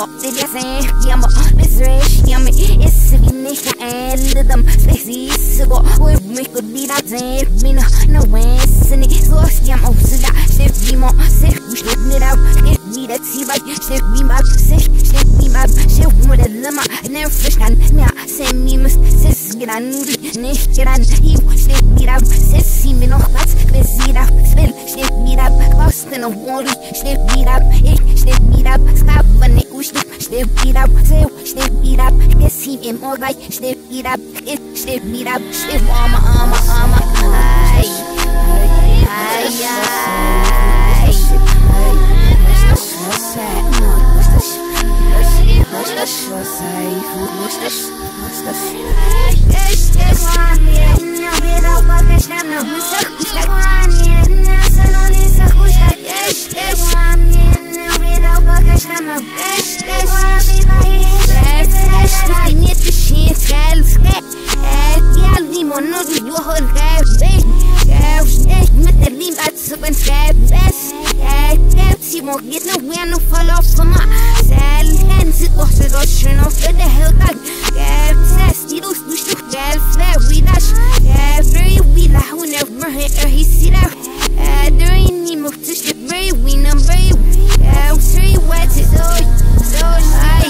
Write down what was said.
det der sand, jammer, besøg, jammer, esse vi nicht ende dem, spesies, går, hvor mig går dit at se, mine, no wensen, så skam op, så der, stif vi må, sif, vi slip ned af, stif vi der tiber, stif vi mag, sif vi mag, sif må det lemmer, nær forstand, nær, se mimes, sis gran, nicht gran, hiv, stif vi der, sis si mir noch was, bis sie da, spill, stif vi der, kosten og worry, stif vi der, ich, stif vi der, skab, wenn ich usnip, stif vi der, sev, stif vi der, kes hiv im orgei, stif vi der, ich, stif vi der, stif arme, ay, ay, ay, sie mag niet nowhere no fall off van mij. Zelden zit nog te rutschen of de hele dag. Zes die doet dus nog very dash. Very we la whenever he see that. There ain't need more to shit very we number very. Sorry what it so high.